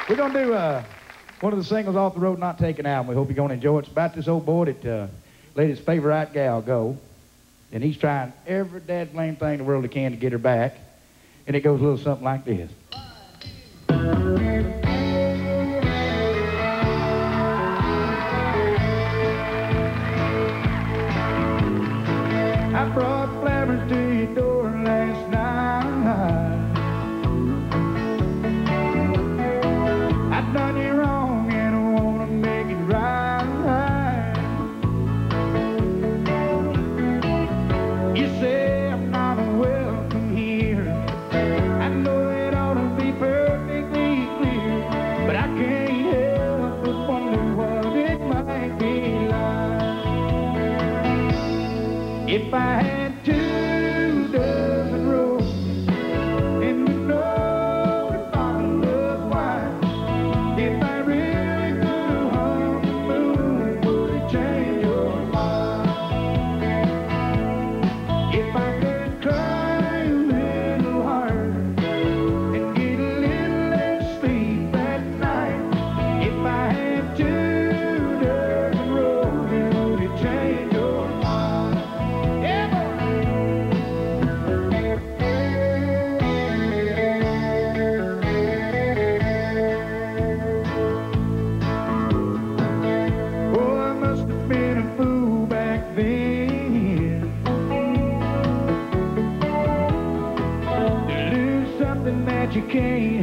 We're going to do one of the singles off the Road Not Taken album. We hope you're going to enjoy it. It's about this old boy that let his favorite gal go. And he's trying every dad blame thing in the world he can to get her back. And it goes a little something like this. I brought flowers to your door last night. I've done you wrong and I want to make it right. You say I'm not welcome here. I know it ought to be perfectly clear, but I can't help but wonder what it might be like if I had 2 dozen roses and we know a bottle of wine. If I really could hum the moon, would it change your mind? If I could cry a little harder and get a little less sleep at night. If I had 2 dozen roses, would it change your mind? Yeah, boy. Oh, I must have been a fool back then to lose something that you can't